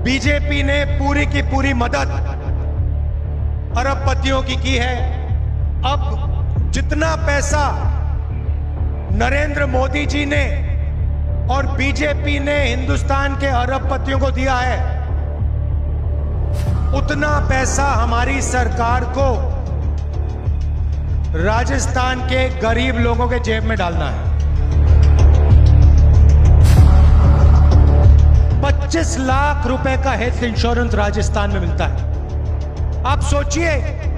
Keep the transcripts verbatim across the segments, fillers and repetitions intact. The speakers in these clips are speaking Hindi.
बीजेपी ने पूरी की पूरी मदद अरबपतियों की की है। अब जितना पैसा नरेंद्र मोदी जी ने और बीजेपी ने हिंदुस्तान के अरबपतियों को दिया है, उतना पैसा हमारी सरकार को राजस्थान के गरीब लोगों के जेब में डालना है। पच्चीस लाख रुपए का हेल्थ इंश्योरेंस राजस्थान में मिलता है। आप सोचिए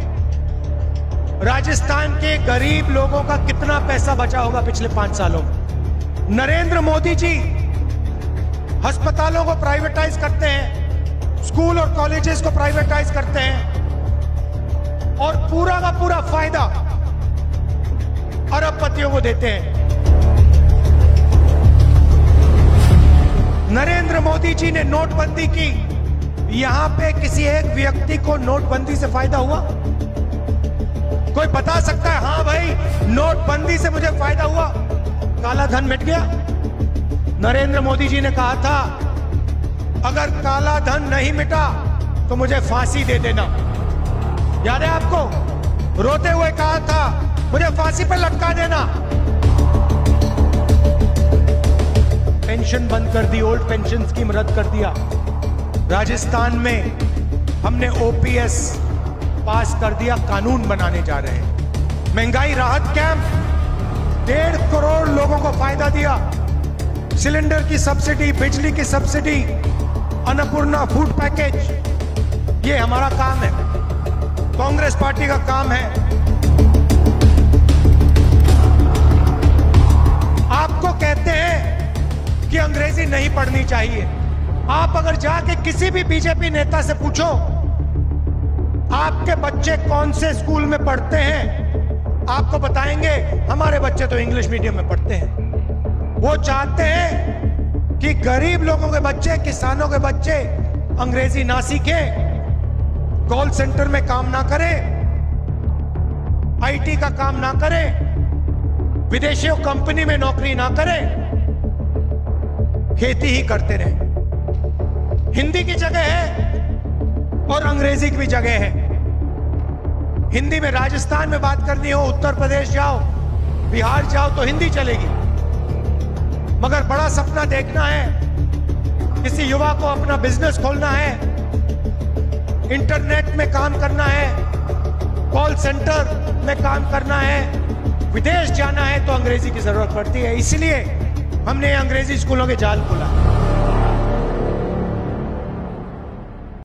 राजस्थान के गरीब लोगों का कितना पैसा बचा होगा पिछले पांच सालों में। नरेंद्र मोदी जी अस्पतालों को प्राइवेटाइज करते हैं, स्कूल और कॉलेजेस को प्राइवेटाइज करते हैं और पूरा का पूरा फायदा अरबपतियों को देते हैं। नरेंद्र मोदी जी ने नोटबंदी की, यहां पे किसी एक व्यक्ति को नोटबंदी से फायदा हुआ? कोई बता सकता है हां भाई नोटबंदी से मुझे फायदा हुआ, काला धन मिट गया? नरेंद्र मोदी जी ने कहा था अगर काला धन नहीं मिटा तो मुझे फांसी दे देना। याद है आपको? रोते हुए कहा था मुझे फांसी पर लटका देना। पेंशन बंद कर दी, ओल्ड पेंशन स्कीम रद्द कर दिया। राजस्थान में हमने ओपीएस पास कर दिया, कानून बनाने जा रहे हैं। महंगाई राहत कैंप डेढ़ करोड़ लोगों को फायदा दिया। सिलेंडर की सब्सिडी, बिजली की सब्सिडी, अन्नपूर्णा फूड पैकेज, ये हमारा काम है, कांग्रेस पार्टी का काम है। आपको कहते हैं कि अंग्रेजी नहीं पढ़नी चाहिए। आप अगर जाके किसी भी बीजेपी नेता से पूछो आपके बच्चे कौन से स्कूल में पढ़ते हैं, आपको बताएंगे हमारे बच्चे तो इंग्लिश मीडियम में पढ़ते हैं। वो चाहते हैं कि गरीब लोगों के बच्चे, किसानों के बच्चे अंग्रेजी ना सीखें, कॉल सेंटर में काम ना करें, आईटी का काम ना करें, विदेशियों कंपनी में नौकरी ना करें, खेती ही करते रहे। हिंदी की जगह है और अंग्रेजी की भी जगह है। हिंदी में राजस्थान में बात करनी हो, उत्तर प्रदेश जाओ, बिहार जाओ तो हिंदी चलेगी। मगर बड़ा सपना देखना है, किसी युवा को अपना बिजनेस खोलना है, इंटरनेट में काम करना है, कॉल सेंटर में काम करना है, विदेश जाना है तो अंग्रेजी की जरूरत पड़ती है। इसलिए हमने अंग्रेजी स्कूलों के जाल खोला।